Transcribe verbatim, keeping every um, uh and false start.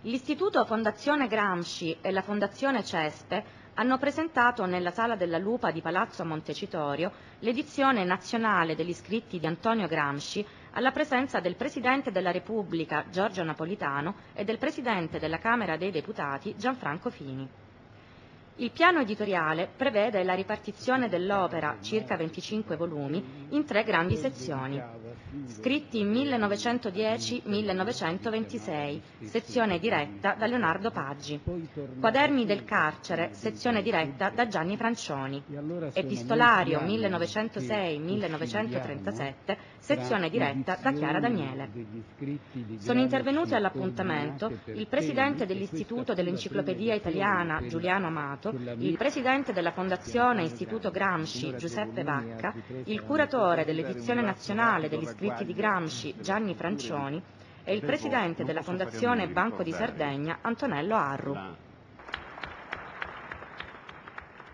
L'Istituto Fondazione Gramsci e la Fondazione Cespe hanno presentato nella Sala della Lupa di Palazzo Montecitorio l'edizione nazionale degli scritti di Antonio Gramsci alla presenza del Presidente della Repubblica Giorgio Napolitano e del Presidente della Camera dei Deputati Gianfranco Fini. Il piano editoriale prevede la ripartizione dell'opera, circa venticinque volumi, in tre grandi sezioni. Scritti millenovecentodieci millenovecentoventisei, sezione diretta da Leonardo Paggi. Quaderni del carcere, sezione diretta da Gianni Francioni. Epistolario millenovecentosei millenovecentotrentasette, sezione diretta da Chiara Daniele. Sono intervenuti all'appuntamento il Presidente dell'Istituto dell'Enciclopedia Italiana Giuliano Amato, il Presidente della Fondazione Istituto Gramsci Giuseppe Vacca, il Curatore dell'edizione nazionale degli scritti di Gramsci Gianni Francioni e il Presidente della Fondazione Banco di Sardegna Antonello Arru.